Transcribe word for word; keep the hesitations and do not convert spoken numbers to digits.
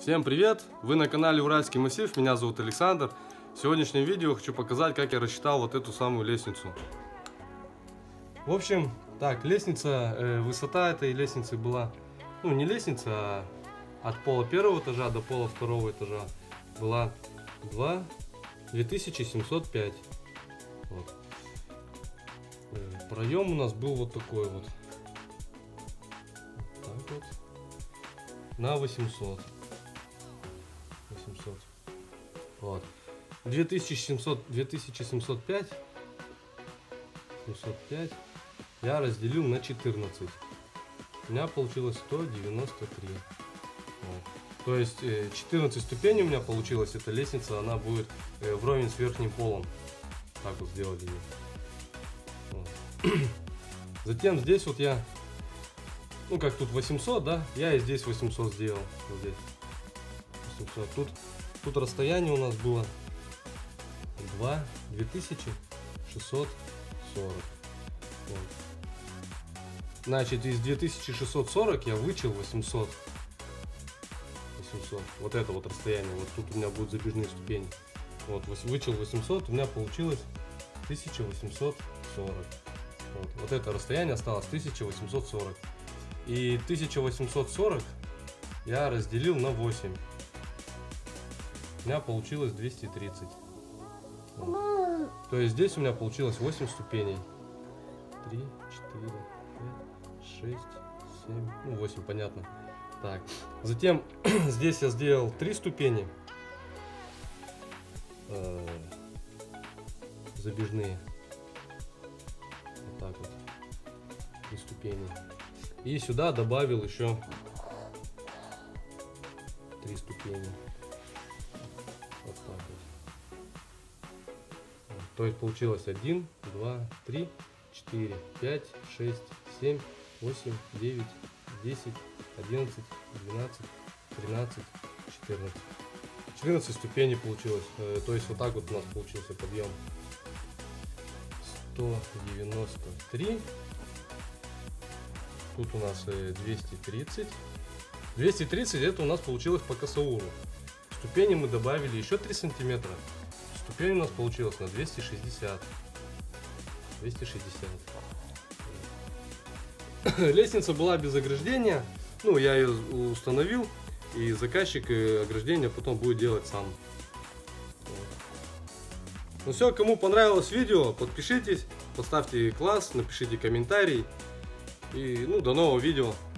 Всем привет! Вы на канале Уральский массив, меня зовут Александр. В сегодняшнем видео хочу показать, как я рассчитал вот эту самую лестницу. В общем, так, лестница, э, высота этой лестницы была, ну не лестница, а от пола первого этажа до пола второго этажа была две тысячи семьсот пять. Вот. Э, проем у нас был вот такой вот. Так вот. На восемьсот. восемьсот. Вот. две тысячи семьсот, две тысячи семьсот пять. семьсот пять я разделил на четырнадцать. У меня получилось сто девяносто три. Вот. То есть четырнадцать ступеней у меня получилось. Эта лестница, она будет вровень с верхним полом. Так вот сделали ее. Вот. Затем здесь вот я, ну как тут восемьсот, да, я и здесь восемьсот сделал. Вот здесь восемьсот. Тут, тут расстояние у нас было две тысячи шестьсот сорок. Вот. Значит, из две тысячи шестьсот сорок я вычел восемьсот. восемьсот. Вот это вот расстояние. Вот тут у меня будут забежные ступени. Вот, вычел восемьсот, у меня получилось тысяча восемьсот сорок. Вот, вот это расстояние осталось тысяча восемьсот сорок. И тысяча восемьсот сорок я разделил на восемь. У меня получилось двести тридцать. Вот. То есть здесь у меня получилось восемь ступеней. три, четыре, пять, шесть, семь, ну восемь, понятно. Так. Затем здесь я сделал три ступени. Э, забежные. Вот так вот. три ступени. И сюда добавил еще три ступени. Вот так вот. То есть получилось один, два, три, четыре, пять, шесть, семь, восемь, девять, десять, одиннадцать, двенадцать, тринадцать, четырнадцать. четырнадцать ступеней получилось. То есть вот так вот у нас получился подъем. сто девяносто три. Тут у нас двести тридцать. двести тридцать это у нас получилось по косауру. Ступени мы добавили еще три сантиметра. Ступень у нас получилась на двести шестьдесят. двести шестьдесят. Лестница была без ограждения. Ну, я ее установил. И заказчик ограждение потом будет делать сам. Ну все, кому понравилось видео, подпишитесь, поставьте класс, напишите комментарий. И ну, до нового видео.